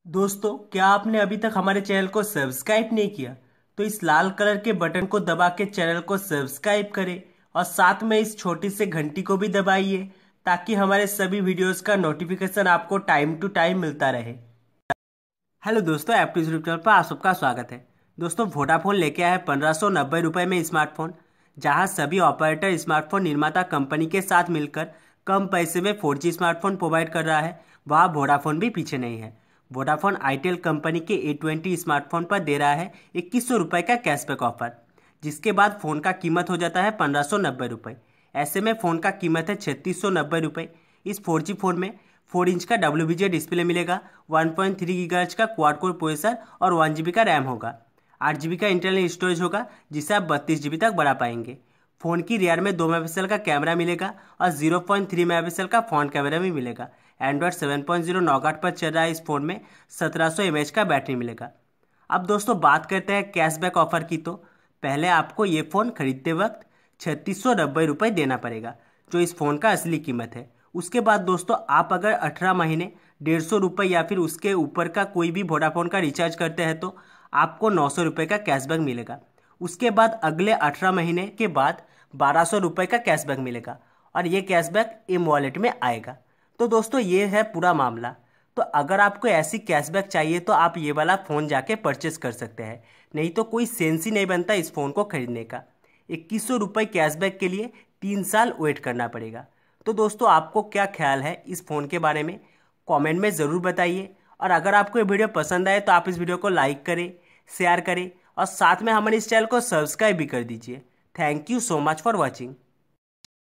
दोस्तों, क्या आपने अभी तक हमारे चैनल को सब्सक्राइब नहीं किया तो इस लाल कलर के बटन को दबा के चैनल को सब्सक्राइब करें और साथ में इस छोटी से घंटी को भी दबाइए ताकि हमारे सभी वीडियोस का नोटिफिकेशन आपको टाइम टू टाइम मिलता रहे। हेलो दोस्तों, ऐप ट्यूटर पर आप सबका स्वागत है। दोस्तों, वोडाफोन लेके आया है 1590 रुपये में स्मार्टफोन, जहां सभी ऑपरेटर स्मार्टफोन निर्माता कंपनी के साथ मिलकर कम पैसे में 4G स्मार्टफोन प्रोवाइड कर रहा है। वहाँ वोडाफोन भी पीछे नहीं है। वोडाफोन आईटेल कंपनी के A20 स्मार्टफोन पर दे रहा है 2100 रुपये का कैशबैक ऑफर, जिसके बाद फ़ोन का कीमत हो जाता है 1590 रुपये। ऐसे में फ़ोन का कीमत है 3690 रुपये। इस 4G फोन में 4 इंच का WBJ डिस्प्ले मिलेगा, 1.3 गीगाहर्ट्ज का क्वाड कोर प्रोसेसर और 1 GB का रैम होगा। 8 GB का इंटरनल स्टोरेज होगा, जिसे आप 32 GB तक बढ़ा पाएंगे। फ़ोन की रियर में 2 मेगापिक्सल का कैमरा मिलेगा और 0.3 मेगापिक्सल का फ्रंट कैमरा भी मिलेगा। एंड्रॉयड 7.0 नॉकआउट पर चल रहा है। इस फ़ोन में 1700 mAh का बैटरी मिलेगा। अब दोस्तों, बात करते हैं कैशबैक ऑफर की। तो पहले आपको ये फ़ोन खरीदते वक्त 3690 रुपये देना पड़ेगा, जो इस फ़ोन का असली कीमत है। उसके बाद दोस्तों, आप अगर 18 महीने 150 रुपये या फिर उसके ऊपर का कोई भी वोडाफोन का रिचार्ज करते हैं तो आपको 900 रुपये का कैशबैक मिलेगा। उसके बाद अगले 18 महीने के बाद 1200 रुपये का कैशबैक मिलेगा और ये कैशबैक एम वॉलेट में आएगा। तो दोस्तों, ये है पूरा मामला। तो अगर आपको ऐसी कैशबैक चाहिए तो आप ये वाला फ़ोन जाके परचेस कर सकते हैं, नहीं तो कोई सेंस ही नहीं बनता इस फ़ोन को खरीदने का। 2100 रुपये कैशबैक के लिए 3 साल वेट करना पड़ेगा। तो दोस्तों, आपको क्या ख्याल है इस फ़ोन के बारे में, कमेंट में ज़रूर बताइए। और अगर आपको ये वीडियो पसंद आए तो आप इस वीडियो को लाइक करें, शेयर करें और साथ में हमारे इस चैनल को सब्सक्राइब भी कर दीजिए। Thank you so much for watching.